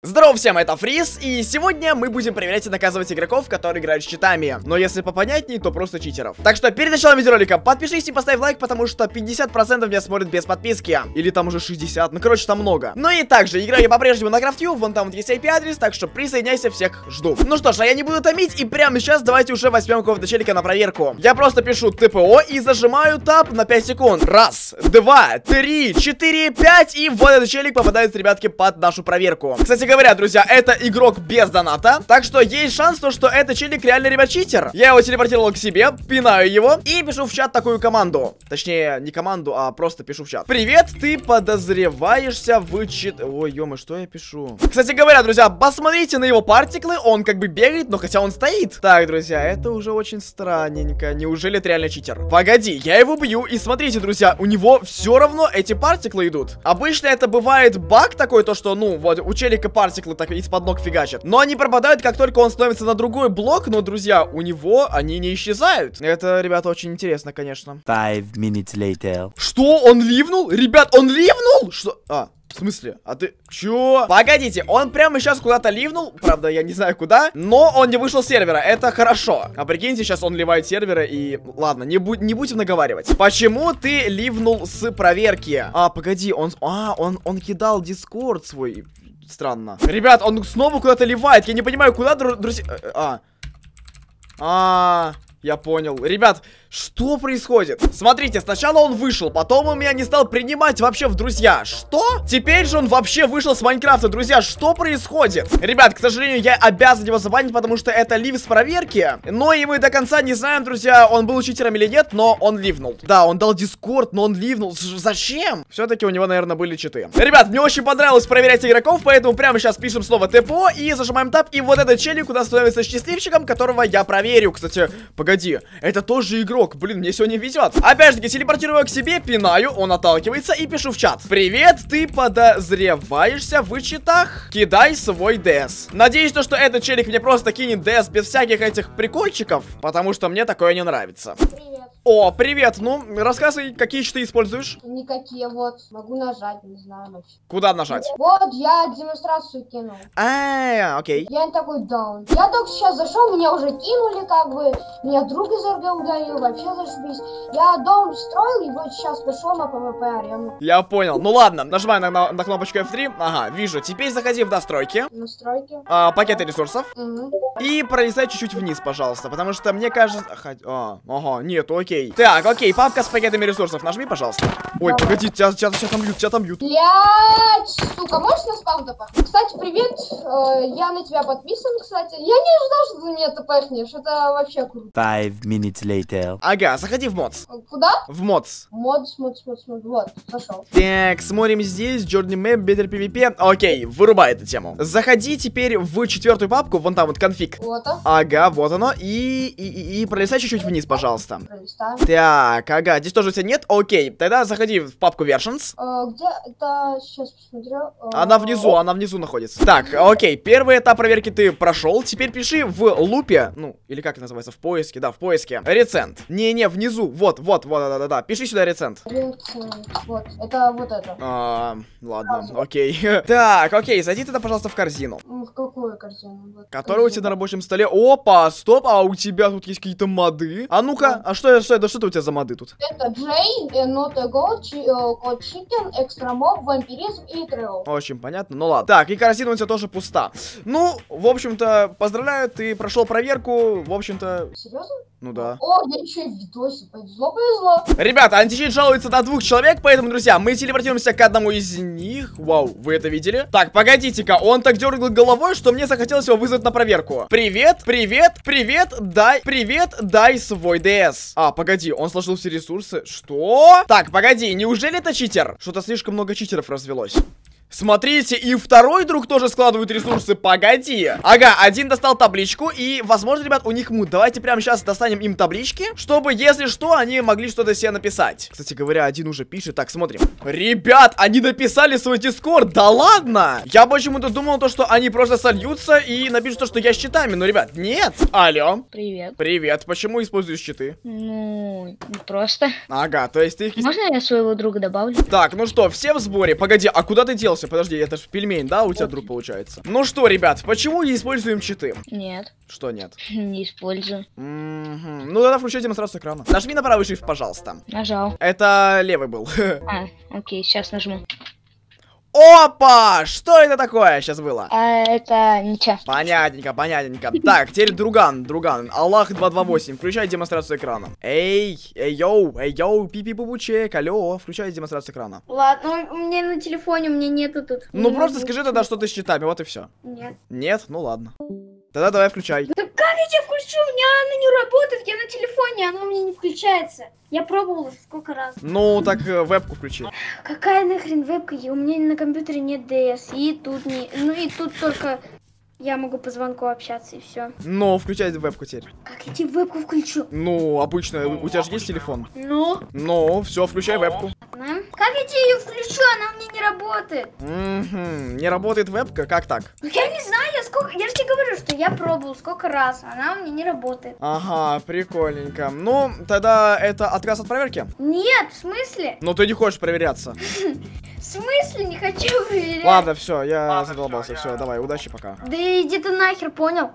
Здорово всем, это Фриз, и сегодня мы будем проверять и наказывать игроков, которые играют с читами. Но если попонятнее, то просто читеров. Так что перед началом видеоролика подпишись и поставь лайк, потому что 50% меня смотрят без подписки. Или там уже 60, ну короче там много. Ну и также, играю я по-прежнему на Крафтью, вон там вот есть IP-адрес, так что присоединяйся, всех жду. Ну что ж, а я не буду томить, и прямо сейчас давайте уже возьмем какого-то челика на проверку. Я просто пишу ТПО и зажимаю таб на 5 секунд. Раз, два, три, 4, 5, и вот этот челик попадает, ребятки, под нашу проверку. Кстати говоря, друзья, это игрок без доната, так что есть шанс, что это челик реально, ребят, читер. Я его телепортировал к себе, пинаю его и пишу в чат такую команду. Точнее, не команду, а просто пишу в чат. Привет, ты подозреваешься в Ой, ё-моё, что я пишу? Кстати говоря, друзья, посмотрите на его партиклы, он как бы бегает, но хотя он стоит. Так, друзья, это уже очень странненько. Неужели это реально читер? Погоди, я его бью, и смотрите, друзья, у него все равно эти партиклы идут. Обычно это бывает баг такой, то что, ну, вот, у челика партиклы так из-под ног фигачат. Но они пропадают, как только он становится на другой блок, но, друзья, у него они не исчезают. Это, ребята, очень интересно, конечно. 5 minutes later. Что? Он ливнул? Ребят, он ливнул? Что? В смысле? А ты... Чё? Погодите, он прямо сейчас куда-то ливнул. Правда, я не знаю куда. Но он не вышел с сервера, это хорошо. А прикиньте, сейчас он ливает сервера и... Ладно, не будем наговаривать. Почему ты ливнул с проверки? Погоди, он кидал Дискорд свой... Странно. Ребят, он снова куда-то ливает. Я не понимаю, куда, друзья... Я понял. Ребят, что происходит? Смотрите, сначала он вышел, потом он меня не стал принимать вообще в друзья. Что? Теперь же он вообще вышел с Майнкрафта, друзья. Что происходит? Ребят, к сожалению, я обязан его забанить, потому что это лив с проверки. Но и мы до конца не знаем, друзья, он был читером или нет, но он ливнул. Да, он дал Дискорд, но он ливнул. Зачем? Все-таки у него, наверное, были читы. Ребят, мне очень понравилось проверять игроков, поэтому прямо сейчас пишем слово ТПО и зажимаем таб. И вот этот челик у нас становится счастливчиком, которого я проверю. Кстати, погоди, это тоже игрок. Блин, мне сегодня везет. Опять же таки, телепортирую его к себе, пинаю, он отталкивается и пишу в чат. Привет, ты подозреваешься в читах? Кидай свой ДС. Надеюсь, что этот челик мне просто кинет ДС без всяких этих прикольчиков, потому что мне такое не нравится. Привет. О, привет, ну, рассказывай, какие читы используешь? Никакие, вот. Могу нажать, не знаю вообще. Куда нажать? Вот, я демонстрацию кинул. Окей. Я не такой даун. Я только сейчас зашел, меня уже кинули, как бы. Меня друг из РГ удалил, вообще зашибись. Я дом строил, и вот сейчас пошел на ПВП арену. Я понял. Ну ладно, нажимай на кнопочку F3. Ага, вижу. Теперь заходи в настройки. Настройки. Пакеты ресурсов. Угу. И пролистай чуть-чуть вниз, пожалуйста, потому что мне кажется... Ага, нет, окей. Так, окей, папка с пакетами ресурсов. Нажми, пожалуйста. Ой, погоди, тебя там бьют. Блять, сука, можешь на спам топа? Кстати, привет, я на тебя подписан, кстати. Я не ожидал, что ты меня топахнешь, это вообще круто. 5 minutes later. Ага, заходи в модс. Куда? В модс. Модс, вот, зашел. Так, смотрим здесь, Journey Map, Better PvP. Окей, вырубай эту тему. Заходи теперь в 4-ю папку, вон там вот конфиг. Вот. Ага, вот оно. И пролистай чуть-чуть вниз, пожалуйста. Пролистаем. Так, ага, здесь тоже у тебя нет? Окей, тогда заходи в папку Versions. Где это? Сейчас посмотрю. Она внизу находится. Так, окей, первый этап проверки ты прошел. Теперь пиши в лупе, ну, или как это называется, в поиске, да, в поиске. Рецент. Не, внизу, вот, да. Пиши сюда рецент. Вот, это вот это. Ладно, окей. Так, окей, зайди тогда, пожалуйста, в корзину. В какую корзину? Вот, которая у тебя на рабочем столе. Опа, стоп, а у тебя тут есть какие-то моды. А ну-ка, что это у тебя за моды тут? Это Джей, Not a Goat, Code Chicken, Extra Mob, Вампиризм и Trail. Очень понятно, ну ладно. Так, и корзина у тебя тоже пуста. Ну, в общем-то, поздравляю, ты прошел проверку, в общем-то... Серьезно? Ну да. О, я еще и в видосе, повезло. Ребята, античит жалуется на 2 человек, поэтому, друзья, мы телепортируемся к одному из них. Вау, вы это видели? Так, погодите-ка, он так дергал головой, что мне захотелось его вызвать на проверку. Привет, дай свой ДС. Погоди, он сложил все ресурсы. Что? Так, погоди, неужели это читер? Что-то слишком много читеров развелось. Смотрите, и второй друг тоже складывает ресурсы. Погоди. Ага, один достал табличку. И, возможно, ребят, у них мут. Давайте прямо сейчас достанем им таблички, чтобы, если что, они могли что-то себе написать. Кстати говоря, один уже пишет. Так, смотрим. Ребят, они написали свой дискорд. Да ладно. Я почему-то думал, что они просто сольются и напишут то, что я с читами. Но, ребят, нет. Алло. Привет. Привет. Почему используешь читы? Ну, просто. Ага, то есть ты их... Можно я своего друга добавлю? Так, ну что, все в сборе. Погоди, а куда ты делся? загрузился. Подожди, это ж пельмень, да, у тебя друг получается? Ну что, ребят, почему не используем читы? Нет, Что нет? не использую. Ну тогда включай демонстрацию экрана. Нажми на правый shift, пожалуйста. Нажал. Это левый был. А, окей, сейчас нажму. Опа! Что это такое сейчас было? А это ничего. Понятненько, понятненько. Так, теперь друган. Аллах 228, включай демонстрацию экрана. Эй, йоу, пипи-бубучек, алло, включай демонстрацию экрана. Ладно, у меня на телефоне, у меня нету тут. Ну просто скажи тогда, что ты с читами, вот и все. Нет. Нет? Ну ладно. Тогда давай включай. Да как я тебя включу? У меня она не работает, я на телефоне, она у меня не включается. Я пробовала сколько раз. Ну, так вебку включи. Какая нахрен вебка? У меня на компьютере нет DS, и тут не... Ну и тут только я могу по звонку общаться, и все. Ну, включай вебку теперь. Как я тебе вебку включу? Ну, обычно, у тебя же есть телефон? Ну? Ну, все, включай вебку. Ладно. Как я тебе ее включу? Она у меня не работает. Не работает вебка? Как так? Ну я не знаю, я же тебе говорю, что я пробовал сколько раз, она у меня не работает. Ага, прикольненько. Ну, тогда это отказ от проверки? Нет, в смысле? Но ты не хочешь проверяться. В смысле не хочу проверять? Ладно, все, я задолбался. Все, давай, удачи пока. Да иди ты нахер, понял?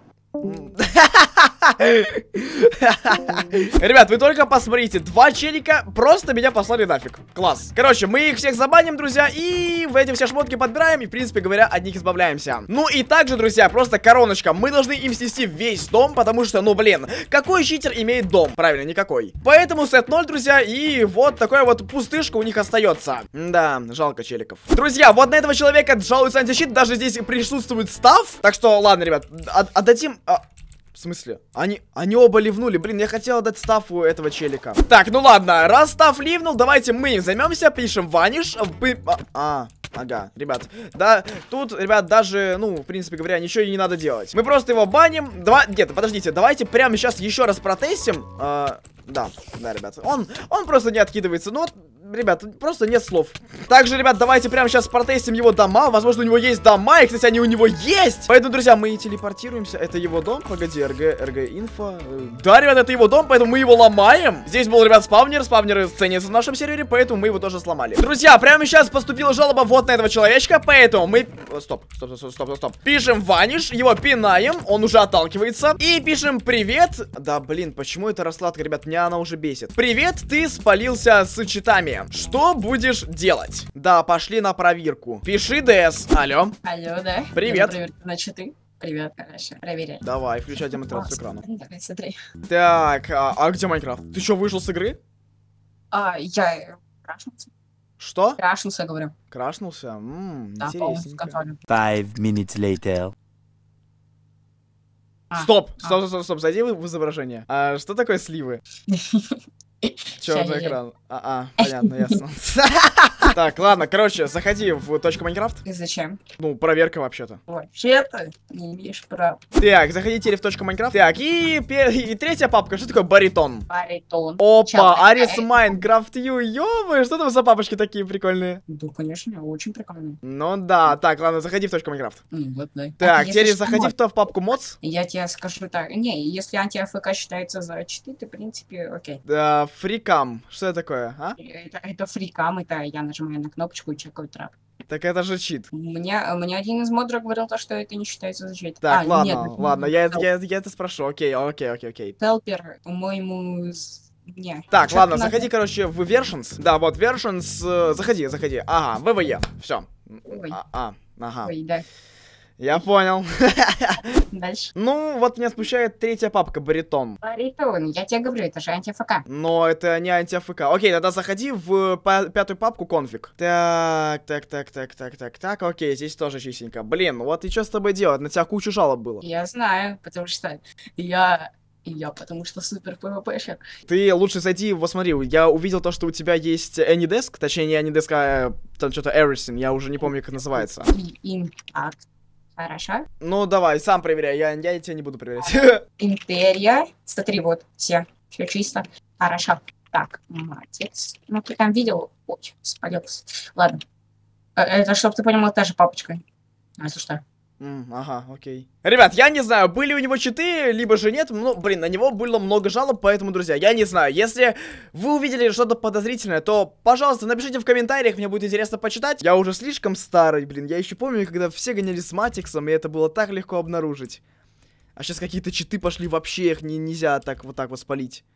Ребят, вы только посмотрите, два челика просто меня послали нафиг. Класс. Короче, мы их всех забаним, друзья, и в эти все шмотки подбираем, и, в принципе говоря, от них избавляемся. Ну и также, друзья, просто короночка. Мы должны им снести весь дом, потому что, ну, блин, какой читер имеет дом? Правильно, никакой. Поэтому сет 0, друзья, и вот такая вот пустышка у них остается. Да, жалко челиков. Друзья, вот на этого человека жалуется антищит, даже здесь присутствует став. Так что, ладно, ребят, отдадим... В смысле? Они оба ливнули. Блин, я хотел отдать стафу этого челика. Так, ну ладно, раз стаф ливнул, давайте мы им займемся, пишем ваниш. Ага, ребят. Да, тут, ребят, даже, ну, в принципе говоря, ничего и не надо делать. Мы просто его баним. Нет, подождите, давайте прямо сейчас еще раз протестим. Да, ребят. Он просто не откидывается. Ну, ребят, просто нет слов. Также, ребят, давайте прямо сейчас протестим его дома. Возможно, у него есть дома, и, кстати, они у него есть. Поэтому, друзья, мы телепортируемся. Это его дом. Погоди, РГ инфо. Да, ребят, это его дом, поэтому мы его ломаем. Здесь был, ребят, спавнер. Спавнеры ценятся в нашем сервере, поэтому мы его тоже сломали. Друзья, прямо сейчас поступила жалоба вот на этого человечка, поэтому мы... Стоп. Пишем ваниш, его пинаем, он уже отталкивается. И пишем привет. Да, блин, почему эта раскладка, ребят, меня она уже бесит. Привет, ты спалился с читами. Что будешь делать? Да, пошли на проверку. Пиши ДС. Алло. Алло, да? Привет. Проверка на читы. Привет, хорошо. Проверяй. Давай, включай демонстрацию экрана. Давай, смотри. Так, а где Майнкрафт? Ты что, вышел с игры? Я крашнулся. Что? Крашнулся, говорю. Крашнулся? Да, полностью в Интересненько. контроле. 5 minutes later. Стоп, зайди в изображение. А что такое сливы? Черный экран. Понятно, ясно. Так, ладно, короче, заходи в точку Майнкрафт. И зачем? Ну, проверка вообще-то. Вообще-то не имеешь права. Так, заходи теперь в точку Майнкрафт. Так, и третья папка. Что такое баритон? Баритон. Опа, Арис Майнкрафт Ю, ё-моё, что там за папочки такие прикольные? Да, конечно, очень прикольно. Ну да, так, ладно, заходи в точку Майнкрафт. Вот, да. Так, Если теперь что, заходи в папку mods. Я тебе скажу так. Не, если анти-АФК считается за читы, то, в принципе, окей. Да, фрикам. Что это такое, а? Это фрикам, это я нажимаю на кнопочку и чекаю трап. Так это же чит. Мне один из модеров говорил то, что это не считается за чит. Так, ладно, нет, ладно, я это спрошу. Окей. Хелпер, по-моему, не. Так, Чё ладно, надо? заходи, короче, в versions. Да, вот versions. Заходи. Ага, ВВЕ. Все. Ой. Ага. Ой, да. Я понял. Дальше. Ну, вот меня смущает третья папка, баритон. Баритон, я тебе говорю, это же анти-АФК. Но это не анти-АФК. Окей, тогда заходи в пятую папку конфиг. Так. Окей, здесь тоже чистенько. Блин, вот и что с тобой делать? На тебя кучу жалоб было. Я знаю, потому что я потому что супер ПВПшер. Ты лучше зайди, вот смотри, я увидел то, что у тебя есть AnyDesk, точнее не AnyDesk, а там что-то Everything, я уже не помню, как называется. Так, хорошо. Ну, давай, сам проверяй, я тебя не буду проверять. Империя. Смотри, вот, все чисто. Хорошо. Так, молодец. Ну, ты там видел? Ой, спалился. Ладно. Это, чтобы ты понимал, та же папочка. Если что. Ага, окей. Ребят, я не знаю, были у него читы, либо же нет. Ну, блин, на него было много жалоб, поэтому, друзья, я не знаю. Если вы увидели что-то подозрительное, то, пожалуйста, напишите в комментариях, мне будет интересно почитать. Я уже слишком старый, блин. Я еще помню, когда все гоняли с Матиксом, и это было так легко обнаружить. А сейчас какие-то читы пошли, вообще их нельзя так вот спалить.